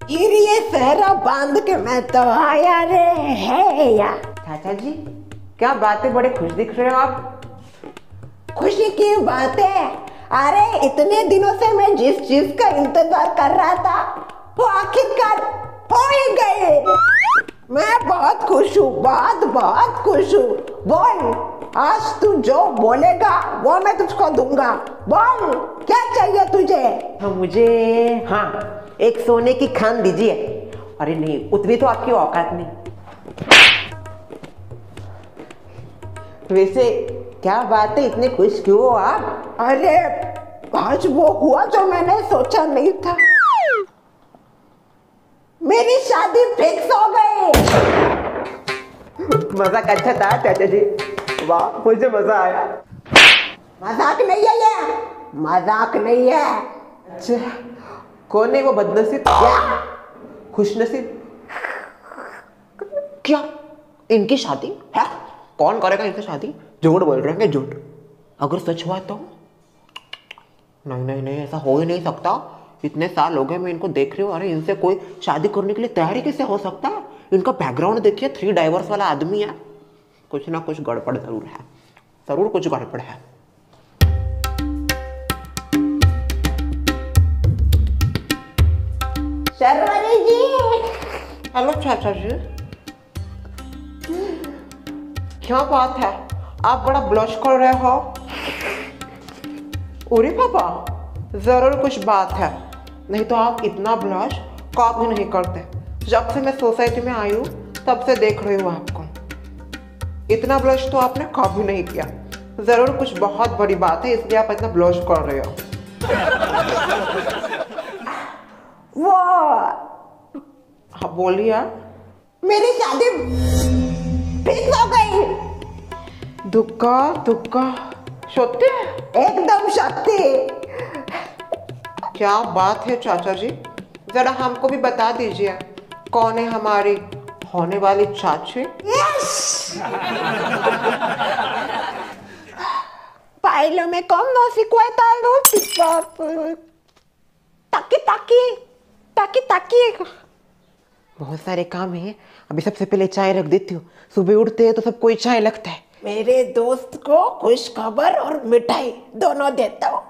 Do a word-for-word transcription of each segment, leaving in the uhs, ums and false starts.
ये सहरा बांध के मैं तो आया रे है यार। चाचा जी क्या बातें, बड़े खुश दिख रहे हो आप। खुशी की बात है, अरे इतने दिनों से मैं जिस चीज का इंतजार कर रहा था वो आखिरकार हो ही गए। मैं बहुत खुश हूँ, बहुत बहुत खुश हूँ। बोल, आज तू जो बोलेगा वो मैं तुझको दूंगा। बोल क्या चाहिए तुझे? हाँ मुझे, हाँ एक सोने की खान दीजिए। अरे नहीं, उतनी तो आपकी औकात नहीं। वैसे क्या बात है, इतने खुश क्यों हो आप? अरे आज वो हुआ जो मैंने सोचा नहीं था। मेरी शादी फिक्स हो गई। मजाक अच्छा था चाचा जी, वाह मुझे मजा आया। मजाक नहीं है ये, मजाक नहीं है। अच्छा कौन है वो बदनसीब? क्या खुश नसीब? क्या इनकी शादी है? कौन करेगा इनसे शादी? झूठ बोल रहे हैं, झूठ। अगर सच हुआ तो नहीं नहीं नहीं, ऐसा हो ही नहीं सकता। इतने साल हो गए मैं इनको देख रही हूँ। अरे इनसे कोई शादी करने के लिए तैयारी कैसे हो सकता है? इनका बैकग्राउंड देखिए, थ्री डाइवर्स वाला आदमी है। कुछ ना कुछ गड़बड़ जरूर है, जरूर कुछ गड़बड़ है। शर्वरी जी। हेलो चाचा जी, क्या बात है, आप बड़ा ब्लश कर रहे हो। अरे पापा जरूर कुछ बात है, नहीं तो आप इतना ब्लश कभी नहीं करते। जब से मैं सोसाइटी में आई हूँ तब से देख रही हूँ आपको, इतना ब्लश तो आपने कभी नहीं किया। जरूर कुछ बहुत बड़ी बात है इसलिए आप इतना ब्लश कर रहे हो। वो हाँ बोलिए। मेरी शादी फिक्स हो गई। दुक्का दुक्का सत्य? एकदम सत्य। क्या बात है चाचा जी, जरा हमको भी बता दीजिए कौन है हमारी होने वाली चाची? Yes. Bailame como si cuesta luz. ताकी ताकी ताकी ताकी। बहुत सारे काम है, अभी सबसे पहले चाय रख देती हूँ। सुबह उठते हैं तो सबको ही चाय लगता है। मेरे दोस्त को खुश खबर और मिठाई दोनों देता हूँ।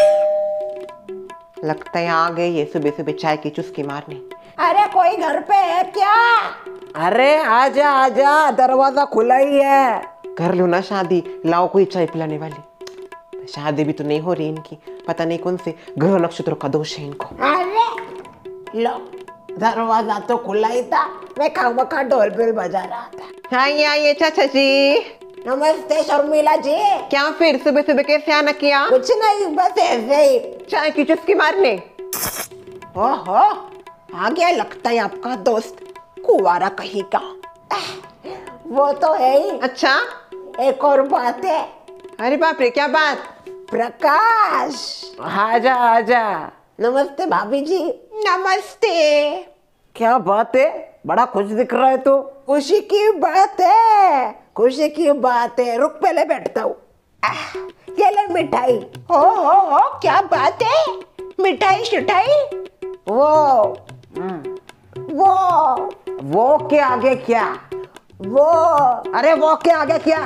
लगता है आ गई ये सुबह सुबह चाय की चुस्की मारने। अरे कोई घर पे है क्या? अरे आजा आजा, दरवाजा खुला ही है। कर लो ना शादी, लाओ कोई चाय पिलाने वाली। शादी भी तो नहीं हो रही इनकी, पता नहीं कौन से ग्रह नक्षत्रों का दोष है इनको। अरे लो, दरवाजा तो खुला ही था, मैं खामखा डोरबेल बजा रहा था। आइए आइए चाचा जी। नमस्ते शर्मिला जी। क्या फिर सुबह सुबह कैसे आना किया? कुछ नहीं, बस ऐसे ही चाय की चुस्की मारने। ओहो, आ गया लगता है आपका दोस्त कुंवारा कहीं का। वो तो है ही। अच्छा एक और बात है। अरे बाप रे, क्या बात? प्रकाश। आजा आजा। नमस्ते भाभी जी। नमस्ते। क्या बात है, बड़ा खुश दिख रहा है तू। खुशी की बात है, खुशी की बात है। रुक पहले बैठता हूँ। ये ले मिठाई। हो हो हो, क्या बात है, मिठाई शिठाई। वो वो वो के आगे क्या? वो अरे वो के आगे क्या?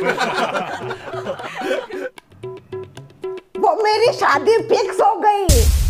वो मेरी शादी फिक्स हो गई।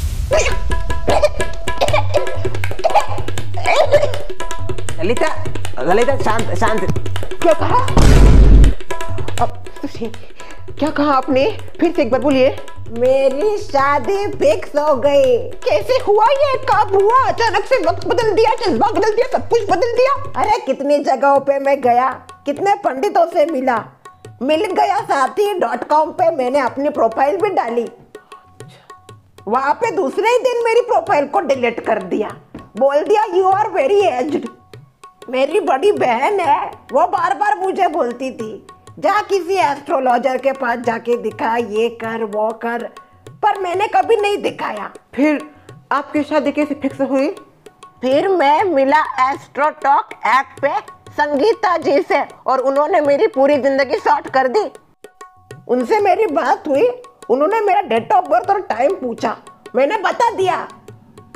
ललिता ललिता शांत शांत। क्या कहा? अब क्या कहा आपने? फिर से एक बार बोलिए। मेरी शादी फिक्स हो गई। कैसे हुआ ये, कब हुआ? अचानक से वक्त बदल दिया, जज्बा बदल दिया, सब कुछ बदल दिया। अरे कितनी जगहों पे मैं गया, कितने पंडितों से मिला, मिल गया साथी डॉट कॉम पे मैंने अपनी प्रोफाइल भी डाली। वहां पे दूसरे ही दिन मेरी प्रोफाइल को डिलीट कर दिया, बोल दिया यू आर वेरी एज्ड। मेरी बड़ी बहन है, वो बार बार मुझे बोलती थी जा किसी एस्ट्रोलॉजर के पास जाके दिखा, ये कर वो कर, पर मैंने कभी नहीं दिखाया। फिर आपकी शादी कैसे फिक्स हुई? फिर मैं मिला एस्ट्रोटॉक ऐप पे संगीता जी से और उन्होंने मेरी पूरी जिंदगी शॉर्ट कर दी। उनसे मेरी बात हुई, उन्होंने मेरा डेट ऑफ बर्थ और टाइम पूछा, मैंने बता दिया।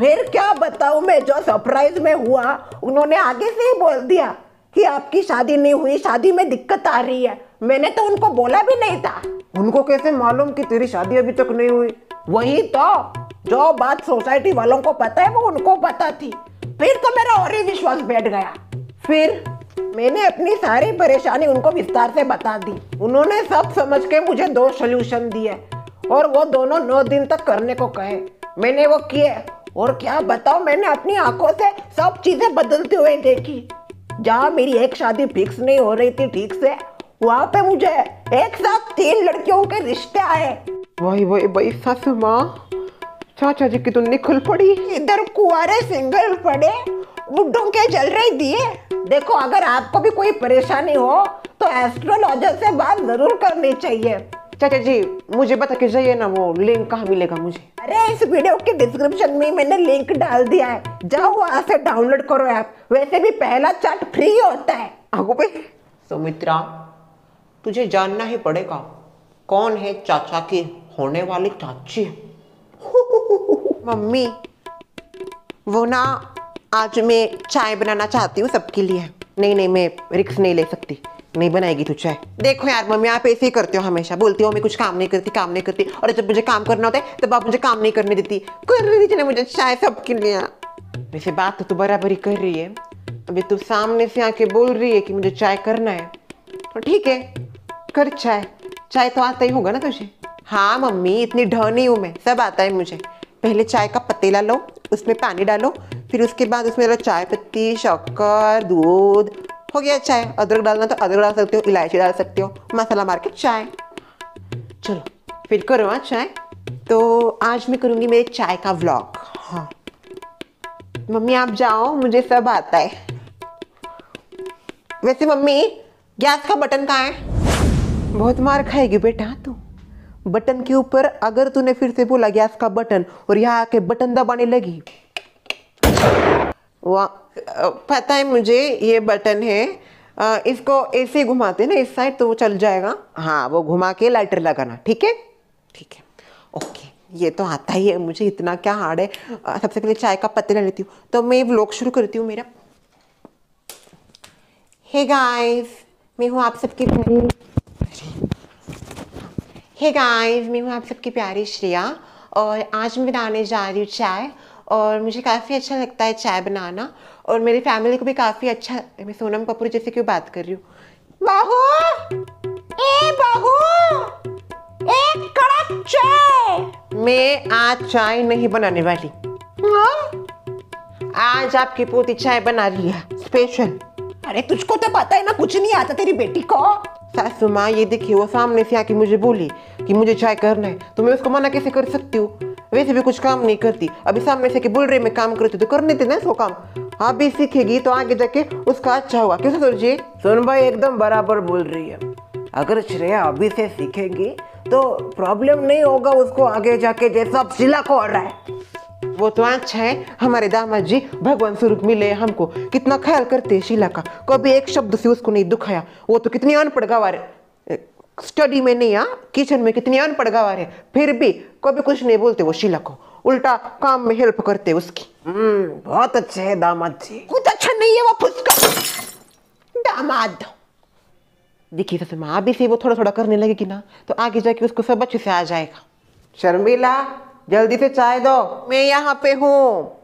फिर क्या बताऊं मैं, जो सरप्राइज में हुआ उन्होंने आगे से ही बोल दिया कि आपकी शादी नहीं हुई, शादी में दिक्कत आ रही है। मैंने तो उनको बोला भी नहीं था। उनको कैसे मालूम कि तेरी शादी अभी तक नहीं हुई? वही तो, जो बात सोसाइटी वालों को पता है वो उनको पता थी। फिर तो मेरा और ही विश्वास बैठ गया। फिर मैंने अपनी सारी परेशानी उनको विस्तार से बता दी। उन्होंने सब समझ के मुझे दो सॉल्यूशन दिए और वो दोनों नौ दिन तक करने को कहे। मैंने वो किए और क्या बताओ, मैंने अपनी आंखों से सब चीजें बदलते हुए देखी। जहाँ मेरी एक शादी फिक्स नहीं हो रही थी ठीक से, वहाँ पे मुझे एक साथ तीन लड़कियों के रिश्ते आए। वही वही वही सासू माँ, चाचा जी की तो निकल पड़ी। इधर कुआरे सिंगल पड़े, बुड्ढों के जल रहे दिए। देखो, अगर आपको भी कोई परेशानी हो तो एस्ट्रोलॉजर से बात जरूर करनी चाहिए। चाचा जी मुझे बता के जाइए ना, वो लिंक कहाँ मिलेगा मुझे? अरे इस वीडियो के डिस्क्रिप्शन में मैंने लिंक डाल दिया है, जाओ वहां से डाउनलोड करो ऐप। वैसे भी पहला चैट फ्री होता है। आगो पे सुमित्रा, तुझे जानना ही पड़ेगा कौन है चाचा की होने वाली चाची। मम्मी, वो ना आज मैं चाय बनाना चाहती हूँ सबके लिए। नहीं नहीं, मैं रिक्स नहीं ले सकती, नहीं बनाएगी तू चाय। देखो यार मम्मी, आप ऐसे ही करते हो, हमेशा बोलती हो मैं कुछ काम नहीं करती, काम नहीं करती, और जब मुझे काम करना होता है तब आप मुझे काम नहीं करने देती। कर रही थी ना मुझे चाय सबके लिए। वैसे बात तो तू बराबर ही कर रही है। अभी तू सामने से आके बोल रही है कि मुझे चाय करना है, तो ठीक है कर चाय। चाय तो आता ही होगा ना तुझे? हाँ मम्मी, इतनी ढ नहीं हूँ मैं, सब आता है मुझे। पहले चाय का पतीला लो, उसमें पानी डालो, फिर उसके बाद उसमें डालो चाय पत्ती, शक्कर, दूध, हो गया चाय। अदरक डालना तो अदरक डाल सकते हो, इलायची डाल सकते हो, मसाला मार के चाय। चलो फिर करो हाँ चाय। तो आज मैं करूँगी मेरे चाय का व्लॉग। हाँ मम्मी आप जाओ, मुझे सब आता है। वैसे मम्मी, गैस का बटन कहाँ है? बहुत मार खाएगी बेटा तू। बटन के ऊपर अगर तूने फिर से बोला गैस का बटन और यहाँ आके बटन दबाने लगी, वाह, पता है मुझे ये बटन है, इसको ऐसे घुमाते ना इस साइड तो वो चल जाएगा। हाँ वो घुमा के लाइटर लगाना, ठीक है? ठीक है ओके, ये तो आता ही है मुझे, इतना क्या हार्ड है। सबसे पहले चाय का पत्ती ले लेती हूँ, तो मैं व्लॉग शुरू करती हूँ मेरा। हे गाइस, मैं हूँ आप सबकी प्यारी हे गाइस मैं हूँ आप सबकी प्यारी श्रेया, और आज मैं बनाने जा रही हूँ चाय। और मुझे काफ़ी अच्छा लगता है चाय बनाना, और मेरी फैमिली को भी काफ़ी अच्छा। मैं सोनम कपूर जैसे क्यों बात कर रही हूँ? बाहू, ए बाहू, एक कड़क चाय। मैं आज चाय नहीं बनाने वाली। हाँ? आज आपकी पोती चाय बना रही है स्पेशल। अरे तुझको तो पता है ना, कुछ नहीं आता तेरी बेटी को। सासू माँ ये देखिए, वो सामने से आके मुझे बोली कि मुझे चाय करना है, तो मैं उसको मना कैसे कर सकती हूँ? वैसे भी कुछ काम नहीं करती, अभी सामने से कि बोल रही मैं काम करती तो करने देना इसको काम। हाँ भी सीखेगी तो आगे जाके उसका अच्छा होगा। कैसे सोचिए? सुन भाई, एकदम बराबर बोल रही है। अगर श्रेया अभी से सीखेगी तो प्रॉब्लम नहीं होगा उसको आगे जाके, जैसा अब शीला को हो रहा है। वो तो अच्छा है, हमारे दामाद जी भगवान स्वरूप मिले हमको, कितना ख्याल करते हैं शीला का, कभी एक शब्द से उसको नहीं दुखाया। वो तो कितनी अनपढ़ गवार है, स्टडी में नहीं, हाँ किचन में कितनी अनपढ़ गवार है, फिर भी कभी कुछ नहीं बोलते वो शीला को, उल्टा काम में हेल्प करते उसकी। हम्म बहुत अच्छे है दामाद जी। कुछ अच्छा नहीं है वो फुसका दामाद। देखिए ससुर माँ, अभी से वो थोड़ा थोड़ा करने लगेगी ना तो आगे जाके उसको सब अच्छे से आ जाएगा। शर्मिला जल्दी से चाय दो। मैं यहाँ पे हूँ।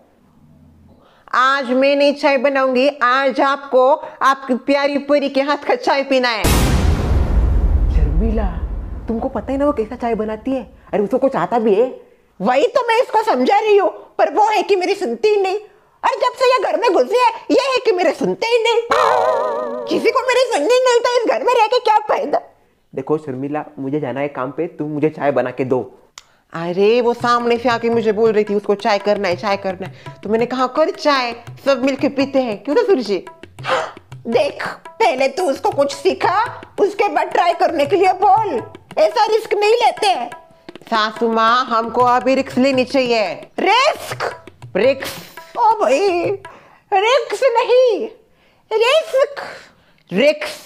आज मैं नहीं चाय बनाऊंगी, आज आपको आपकी प्यारी परी के हाथ का चाय पीना है। शर्मिला, तुमको पता है ना वो कैसा चाय बनाती है? अरे उसको कुछ आता भी है। वही तो मैं इसको समझा रही हूँ, पर वो है कि मेरी सुनती ही नहीं। और जब से ये घर में घुसी है, ये है कि मेरे सुनते ही नहीं। किसी को मेरी सुननी नहीं तो इस घर में रह के क्या फायदा? देखो शर्मिला, मुझे जाना है काम पे, तुम मुझे चाय बना के दो। अरे वो सामने से आके मुझे बोल रही थी उसको चाय करना है, चाय करना है, तो मैंने कहा कर चाय, सब मिलके पीते हैं, क्यों ना सुरजी? देख, पहले तू उसको कुछ सिखा, उसके बाद ट्राई करने के लिए बोल। ऐसा रिस्क नहीं लेते। सासू माँ, हमको अभी रिस्क लेनी चाहिए। रिस्क? रिस्क? ओ भाई, रिस्क नहीं, रिस्क। रिस्क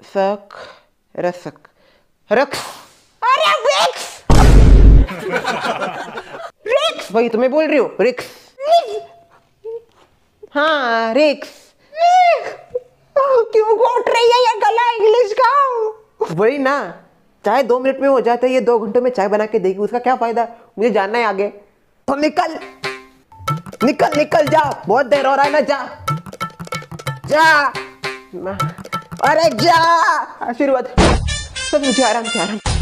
सक रसक रक्स। अरे रिक्स रिक्स वही तुम्हें बोल रही हो, रिक्स। हाँ रिक्स। क्यों घोट रही है ये गला इंग्लिश का? वही ना, चाहे दो मिनट में हो जाता है, ये दो घंटों में चाय बना के देगी, उसका क्या फायदा? मुझे जानना है आगे। तो निकल निकल निकल जा, बहुत देर हो रहा है ना, जा जा। अरे जा। आशीर्वाद सब मुझे आराम से आराम